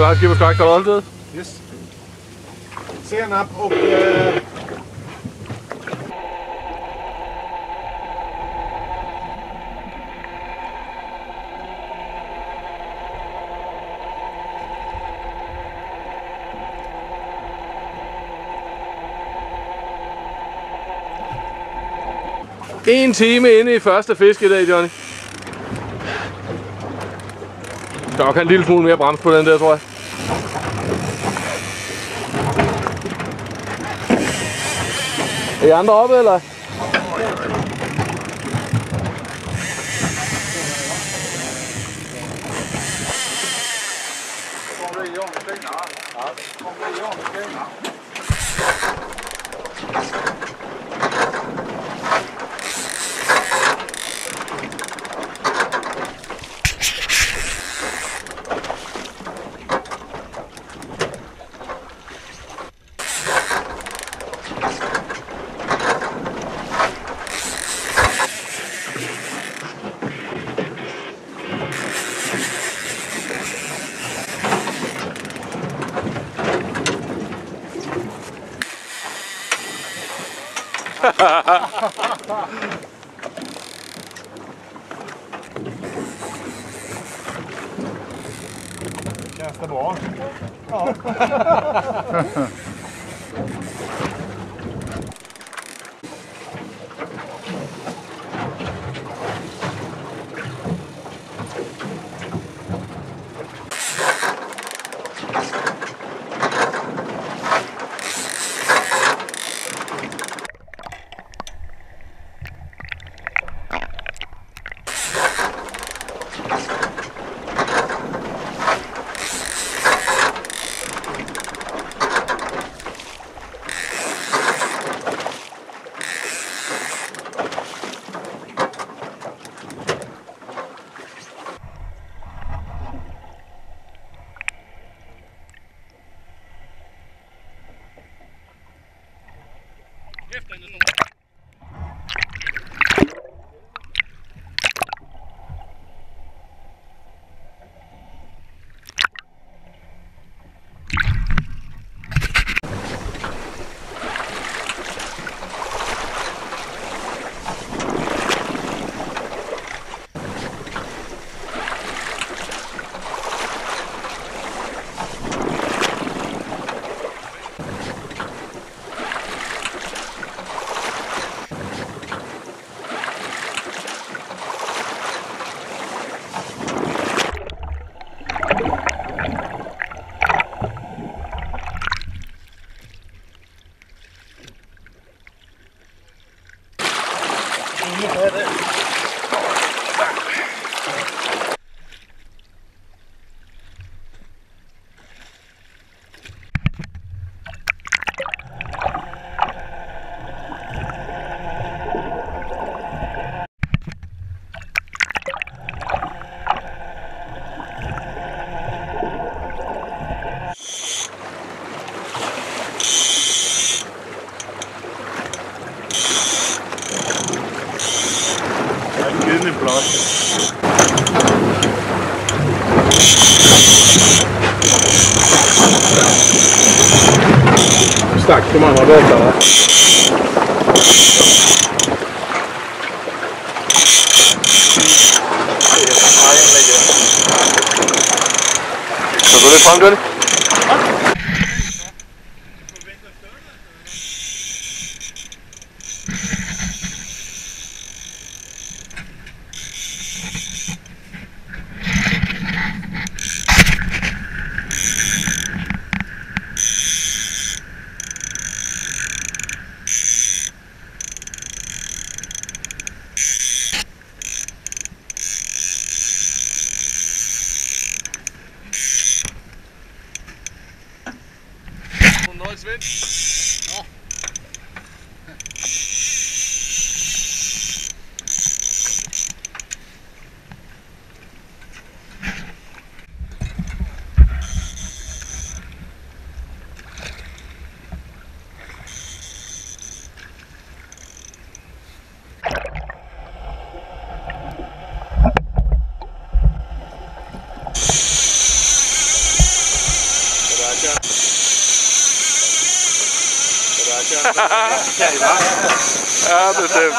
bara skippa strakt alltid. Yes. Senap och... En time inde i første fisk i dag, Johnny. Der kan en lille smule mere brems på den der, tror jeg. Er I andre oppe, eller? Känns det bra? Ja. Stack de andra båtarna. Så går det fram, Johnny? Svend. Nå. Ja, bestemt.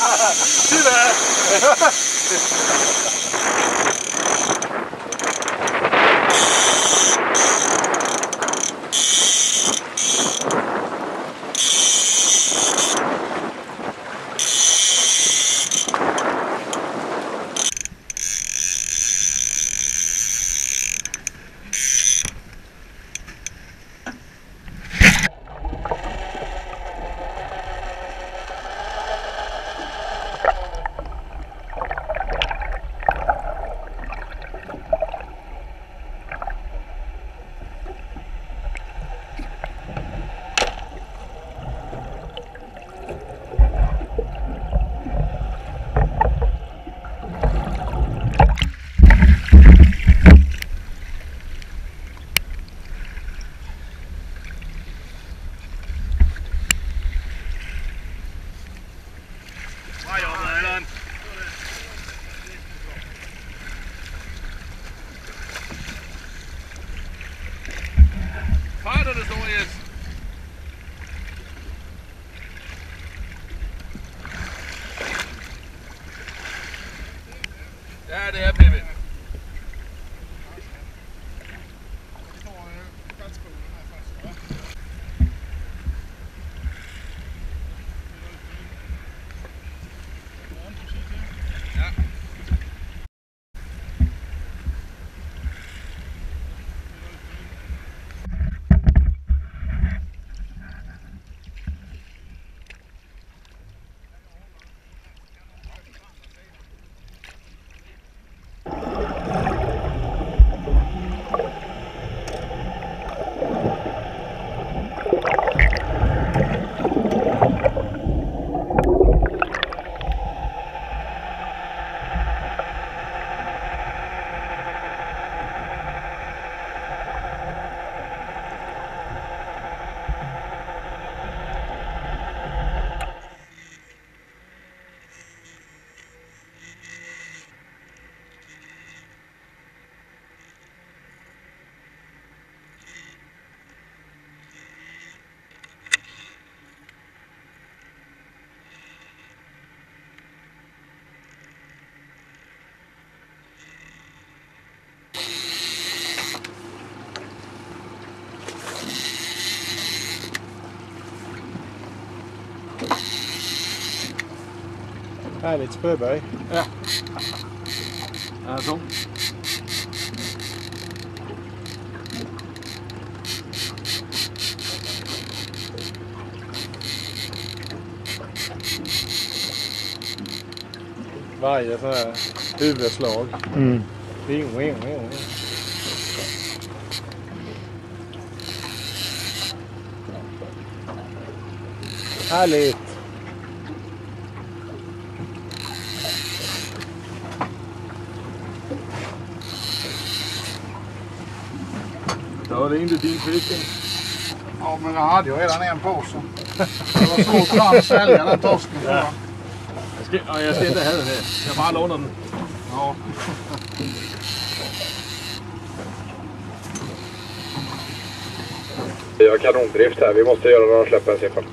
Bra jobbet, Allan. Fejder det står, Jes. Ja, det er Pippi. Härligt spöberg. Ja. Altså. Varje så här huvudslag. Wing, wing, wing. Härligt. Så det inte din fisk. Ja, men jag hade ju redan en påse. Det var svårt för han att sälja den torsken. Ja. Jag ska inte have den här. Jag bara låner den. Ja. Vi har kanondrift här. Vi måste göra några släpp en siffra.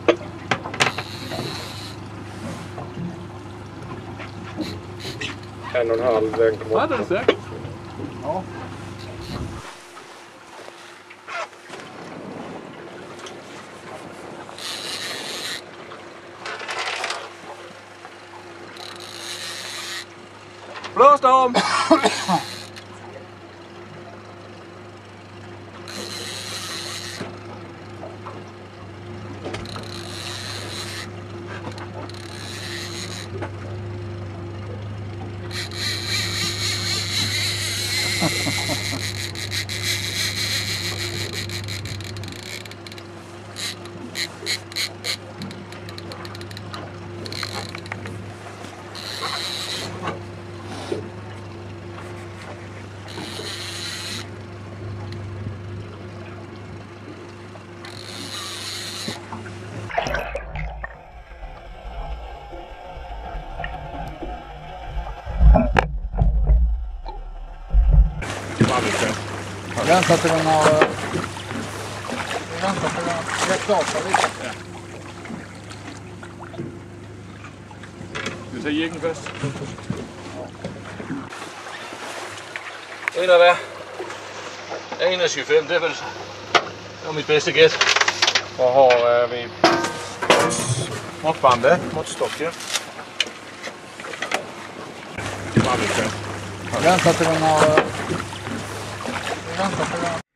En och en halv, 1,8. Ja, det är säkert. Ja. Blåstorm! Vänta till den har... Vänta till den har rätt av sig lite. Vi tager jækken først. En af hver. 21,5, det er vel så. Det var mit bedste gæt. Vad har vi? Måttbandet, måttstocken. Jag väntar till den har...